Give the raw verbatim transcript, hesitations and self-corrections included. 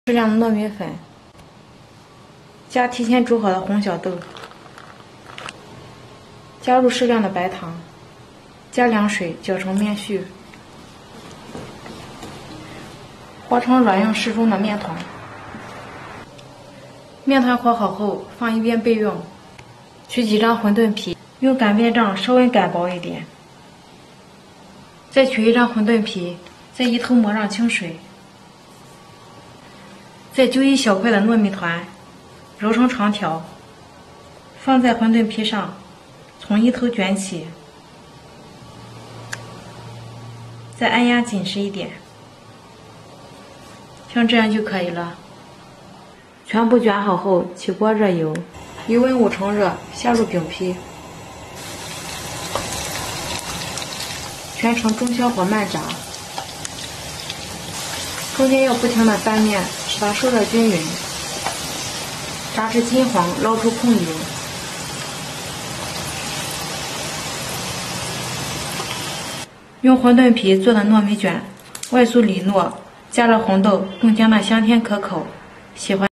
适量的糯米粉，加提前煮好的红小豆，加入适量的白糖，加凉水搅成面絮，和成软硬适中的面团。面团和好后，放一边备用。取几张馄饨皮，用擀面杖稍微擀薄一点。再取一张馄饨皮，在一头抹上清水。再揪一小块的糯米团，揉成长条，放在馄饨皮上，从一头卷起，再按压紧实一点，像这样就可以了。全部卷好后，起锅热油，油温五成热，下入饼皮，全程中小火慢炸，中间要不停的翻面，使它受热均匀，炸至金黄，捞出控油。用馄饨皮做的糯米卷，外酥里糯，加了红豆更将它香甜可口。喜欢。